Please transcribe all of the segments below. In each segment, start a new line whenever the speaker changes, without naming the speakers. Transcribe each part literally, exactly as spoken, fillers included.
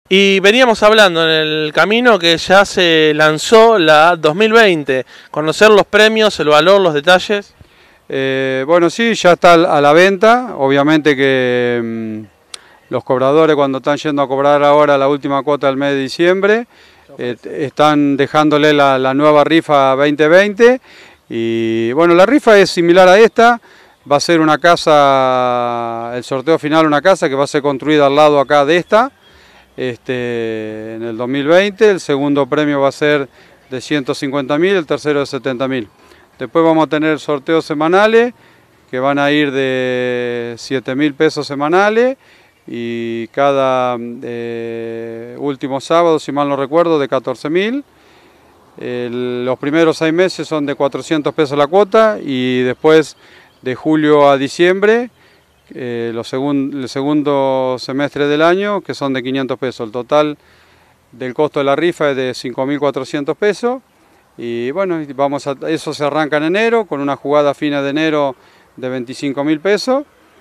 Y veníamos hablando en el camino que ya se lanzó la dos mil veinte. Conocer los premios, el valor, los detalles.
Eh, bueno, sí, ya está a la venta. Obviamente que mmm, los cobradores, cuando están yendo a cobrar ahora la última cuota del mes de diciembre, eh, están dejándole la, la nueva rifa veinte veinte. Y bueno, la rifa es similar a esta. Va a ser una casa, el sorteo final, una casa que va a ser construida al lado acá de esta. Este, en el dos mil veinte, el segundo premio va a ser de ciento cincuenta mil, el tercero de setenta mil. Después vamos a tener sorteos semanales que van a ir de siete mil pesos semanales y cada eh, último sábado, si mal no recuerdo, de catorce mil. Los primeros seis meses son de cuatrocientos pesos la cuota y después de julio a diciembre, Eh, los segun, el segundo semestre del año, que son de quinientos pesos. El total del costo de la rifa es de cinco mil cuatrocientos pesos. Y bueno, vamos a, eso se arranca en enero, con una jugada a fines de enero de veinticinco mil pesos.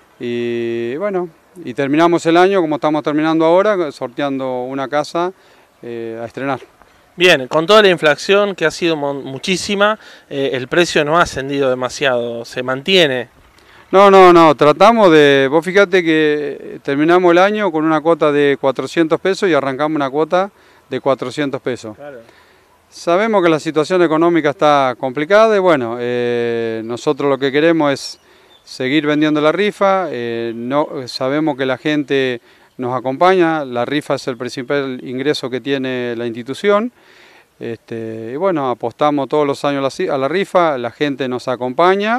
Y bueno, y terminamos el año como estamos terminando ahora, sorteando una casa eh, a estrenar.
Bien, con toda la inflación que ha sido muchísima, eh, el precio no ha ascendido demasiado, se mantiene.
No, no, no, tratamos de, vos fíjate que terminamos el año con una cuota de cuatrocientos pesos y arrancamos una cuota de cuatrocientos pesos. Claro. Sabemos que la situación económica está complicada y bueno, eh, nosotros lo que queremos es seguir vendiendo la rifa, eh, no, sabemos que la gente nos acompaña, la rifa es el principal ingreso que tiene la institución. Este, y bueno, apostamos todos los años a la rifa, la gente nos acompaña.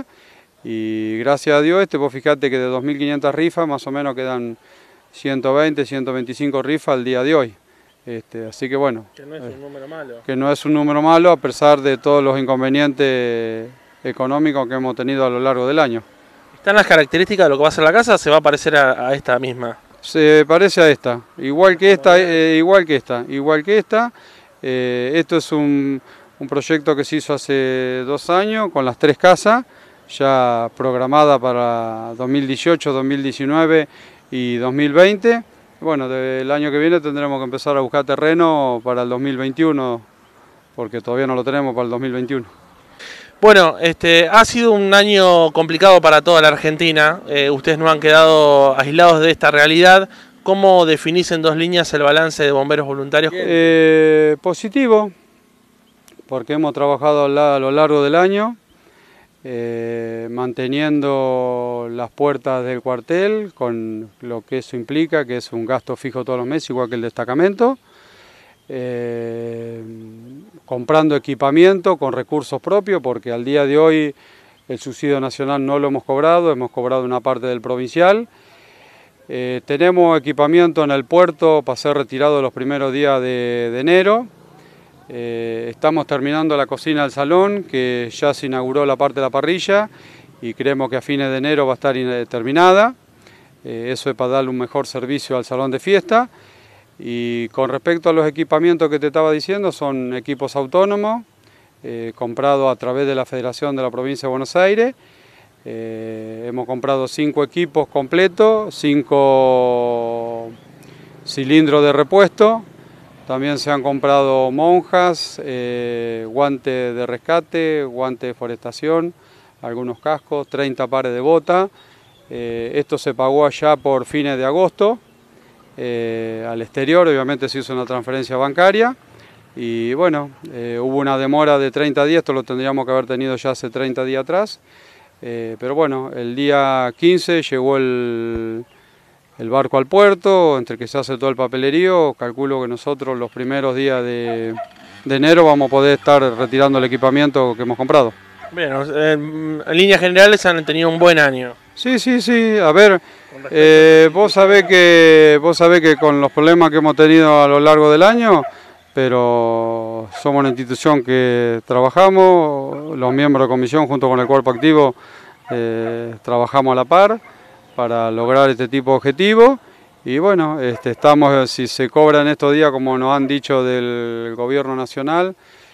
Y gracias a Dios, este, vos fijate que de dos mil quinientas rifas más o menos quedan ciento veinte, ciento veinticinco rifas al día de hoy. Este, así que bueno.
Que no es un número malo.
Que no es un número malo a pesar de todos los inconvenientes económicos que hemos tenido a lo largo del año.
¿Están las características de lo que va a ser la casa? ¿Se va a parecer a, a esta misma?
Se parece a esta, igual que esta, eh, igual que esta, igual que esta. Eh, esto es un, un proyecto que se hizo hace dos años con las tres casas, ya programada para dos mil dieciocho, dos mil diecinueve y dos mil veinte. Bueno, del año que viene tendremos que empezar a buscar terreno para el dos mil veintiuno, porque todavía no lo tenemos para el dos mil veintiuno.
Bueno, este, ha sido un año complicado para toda la Argentina. Eh, ustedes no han quedado aislados de esta realidad. ¿Cómo definís en dos líneas el balance de bomberos voluntarios?
Eh, positivo, porque hemos trabajado a lo largo del año. Eh, manteniendo las puertas del cuartel con lo que eso implica, que es un gasto fijo todos los meses, igual que el destacamento, eh, comprando equipamiento con recursos propios, porque al día de hoy el subsidio nacional no lo hemos cobrado, hemos cobrado una parte del provincial. Eh, tenemos equipamiento en el puerto para ser retirado los primeros días de, de enero. Eh, estamos terminando la cocina del salón, que ya se inauguró la parte de la parrilla y creemos que a fines de enero va a estar terminada. Eh, eso es para darle un mejor servicio al salón de fiesta. Y con respecto a los equipamientos que te estaba diciendo, son equipos autónomos, eh, comprados a través de la Federación de la Provincia de Buenos Aires. Eh, hemos comprado cinco equipos completos, cinco cilindros de repuesto. También se han comprado monjas, eh, guantes de rescate, guantes de forestación, algunos cascos, treinta pares de botas. Eh, esto se pagó allá por fines de agosto, eh, al exterior, obviamente se hizo una transferencia bancaria. Y bueno, eh, hubo una demora de treinta días, esto lo tendríamos que haber tenido ya hace treinta días atrás. Eh, pero bueno, el día quince llegó el... el barco al puerto, entre que se hace todo el papelerío. Calculo que nosotros los primeros días de, de enero vamos a poder estar retirando el equipamiento que hemos comprado.
Bien, en, en líneas generales han tenido un buen año.
Sí, sí, sí, a ver, eh, vos sabés que, vos sabés que con los problemas que hemos tenido a lo largo del año, pero somos una institución que trabajamos, los miembros de comisión junto con el cuerpo activo eh, trabajamos a la par para lograr este tipo de objetivos. Y bueno, este, estamos, si se cobra en estos días, como nos han dicho del gobierno nacional,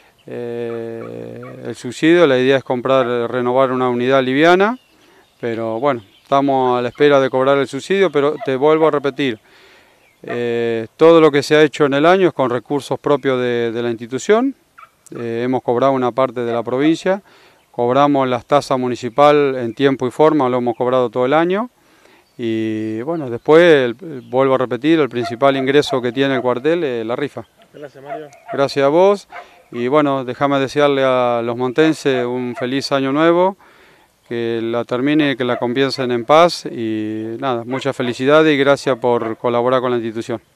eh, el subsidio, la idea es comprar, renovar una unidad liviana, pero bueno, estamos a la espera de cobrar el subsidio, pero te vuelvo a repetir, Eh, todo lo que se ha hecho en el año es con recursos propios de, de la institución. Eh, hemos cobrado una parte de la provincia, cobramos las tasas municipal en tiempo y forma, lo hemos cobrado todo el año. Y bueno, después, el, vuelvo a repetir, el principal ingreso que tiene el cuartel es la rifa.
Gracias, Mario.
Gracias a vos. Y bueno, déjame desearle a los montenses un feliz año nuevo, que la termine, que la comiencen en paz y nada, muchas felicidades y gracias por colaborar con la institución.